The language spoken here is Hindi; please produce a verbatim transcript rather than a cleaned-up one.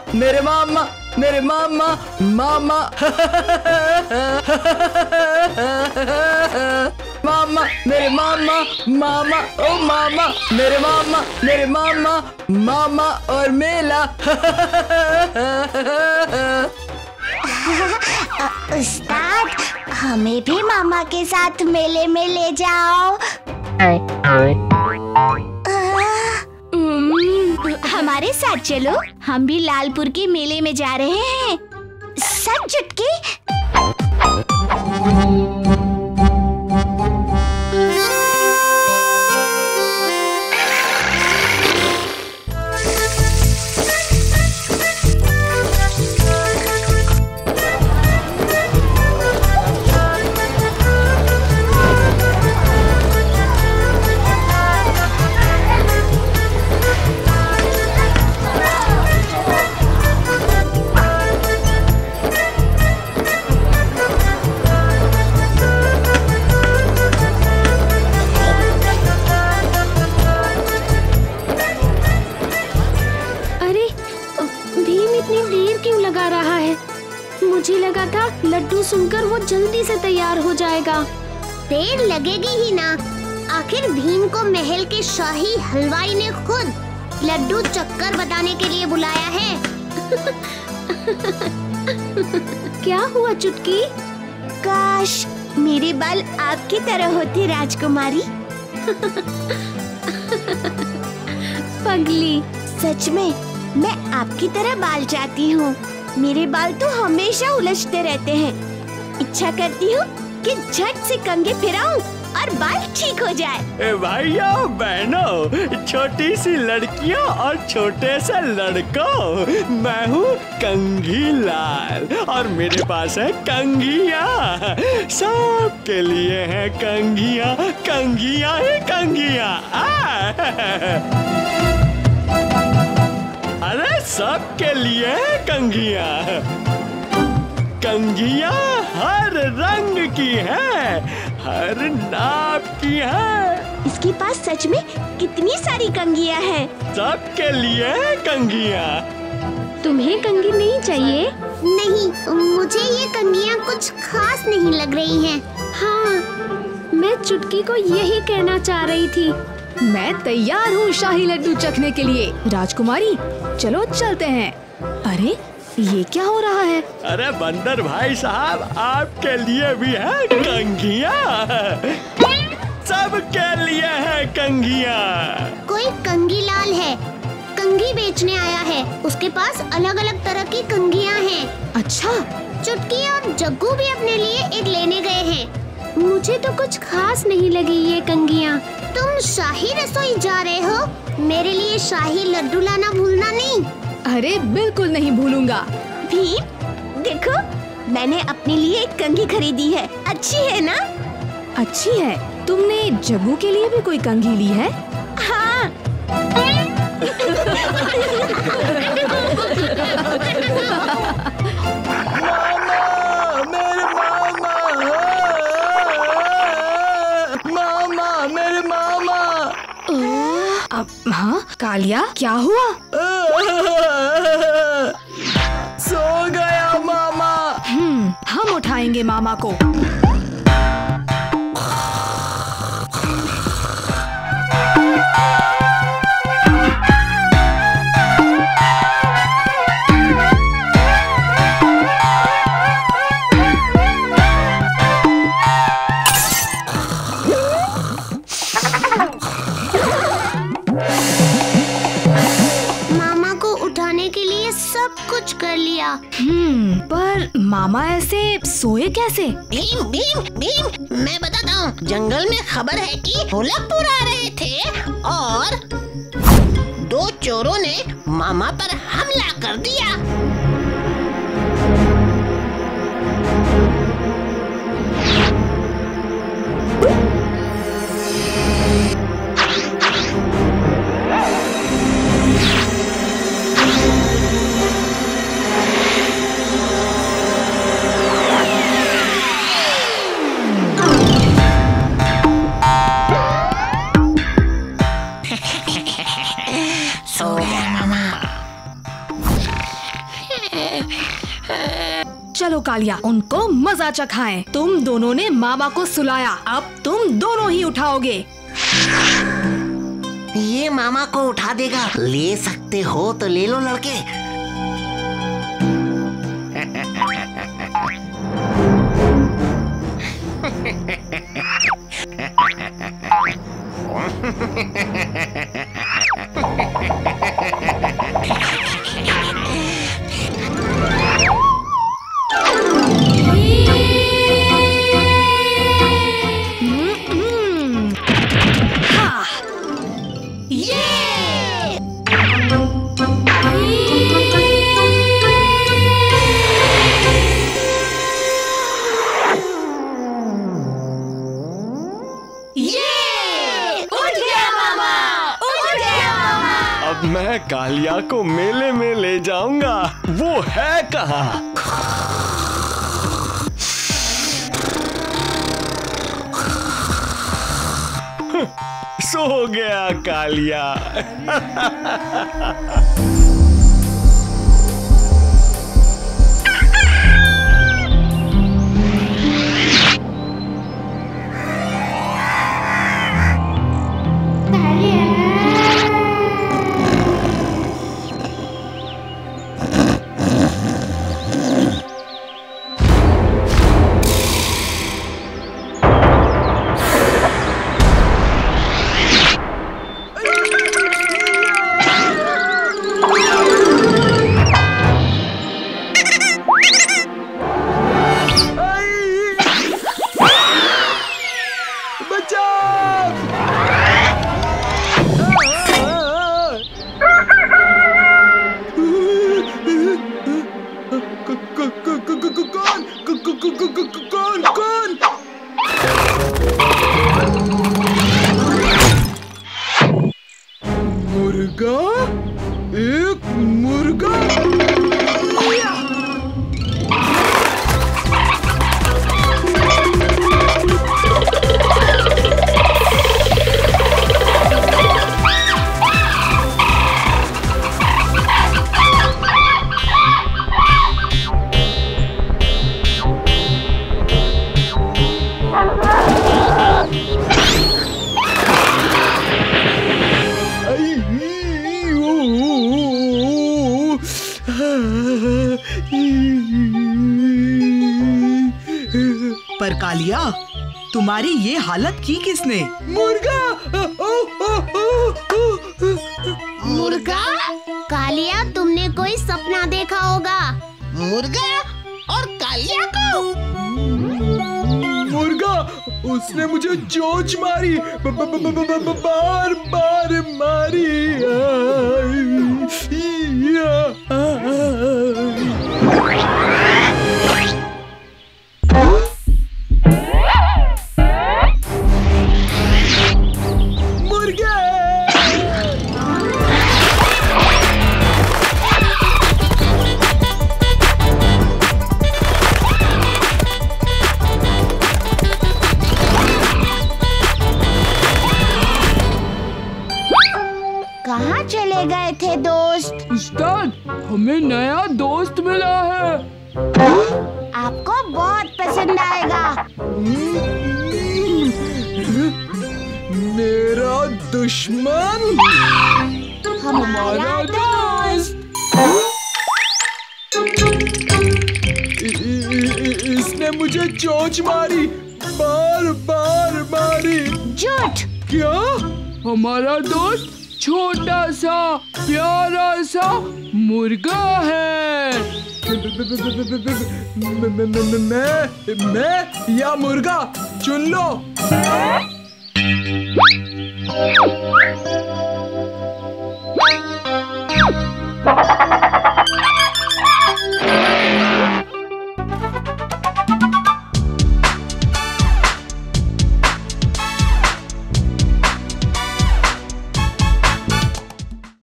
मेरे मामा, मेरे मामा, मामा मामा, मेरे मामा, मामा, ओ मामा, मेरे मामा, मेरे मामा, मामा और मेला उस्ताद, हमें भी मामा के साथ मेले में ले जाओ। हमारे साथ चलो, हम भी लालपुर के मेले में जा रहे हैं। सच चुटकी? मुझे लगा था लड्डू सुनकर वो जल्दी से तैयार हो जाएगा। देर लगेगी ही ना, आखिर भीम को महल के शाही हलवाई ने खुद लड्डू चक्कर बताने के लिए बुलाया है। क्या हुआ चुटकी? काश मेरे बाल आपकी तरह होते राजकुमारी। पगली, सच में मैं आपकी तरह बाल चाहती हूँ। मेरे बाल तो हमेशा उलझते रहते हैं। इच्छा करती हूँ कि झट से कंघी फिराऊं और बाल ठीक हो जाए। भाइयों बहनों, छोटी सी लड़कियों और छोटे से लड़कों, मैं हूँ कंघी लाल और मेरे पास है कंघिया। सबके लिए है कंघिया, कंघिया ही कंघिया। अरे सबके लिए कंघिया। कंघिया हर रंग की है, हर नाप की है। इसके पास सच में कितनी सारी कंघियां हैं। सबके लिए कंघिया। तुम्हें कंघी नहीं चाहिए? नहीं, मुझे ये कंघियां कुछ खास नहीं लग रही हैं। हाँ, मैं चुटकी को यही कहना चाह रही थी। मैं तैयार हूँ शाही लड्डू चखने के लिए। राजकुमारी, चलो चलते हैं। अरे ये क्या हो रहा है? अरे बंदर भाई साहब, आपके लिए भी है कंघिया। सबके लिए है कंघिया। कोई कंघी लाल है, कंघी बेचने आया है। उसके पास अलग अलग तरह की कंघियां हैं। अच्छा, चुटकी और जग्गू भी अपने लिए एक लेने गए हैं। मुझे तो कुछ खास नहीं लगी ये कंघियां। तुम शाही रसोई जा रहे हो, मेरे लिए शाही लड्डू लाना भूलना नहीं। अरे बिल्कुल नहीं भूलूंगा। भीम, देखो मैंने अपने लिए एक कंघी खरीदी है। अच्छी है ना? अच्छी है। तुमने जग्गू के लिए भी कोई कंघी ली है? हाँ। मामा, मेरे मामा, मामा, मेरे मामा। अब हाँ, कालिया क्या हुआ? सो गया मामा। हम्म, हम उठाएंगे मामा को। कर लिया। हम्म, पर मामा ऐसे सोए कैसे? भीम, भीम, भीम, मैं बताता हूँ। जंगल में खबर है कि होलापुर आ रहे थे और दो चोरों ने मामा पर हमला कर दिया। चलो कालिया, उनको मजा चखाएं। तुम दोनों ने मामा को सुलाया, अब तुम दोनों ही उठाओगे। ये मामा को उठा देगा। ले सकते हो तो ले लो लड़के। मैं कालिया को मेले में ले जाऊंगा। वो है कहाँ? सो गया कालिया। पर कालिया, तुम्हारी ये हालत की किसने? मुर्गा! मुर्गा? कालिया, तुमने कोई सपना देखा होगा। मुर्गा और कालिया को? मुर्गा, उसने मुझे चोंच मारी, बार बार मारी। कहाँ चले गए थे दोस्त? उस्ताद, हमें नया दोस्त मिला है। आपको बहुत पसंद आएगा। मेरा दुश्मन हमारा दोस्त। इसने मुझे चोंच मारी, बार बार मारी। झूठ। क्या? हमारा दोस्त छोटा सा प्यारा सा मुर्गा है। मैं मैं या मुर्गा, चुन लो।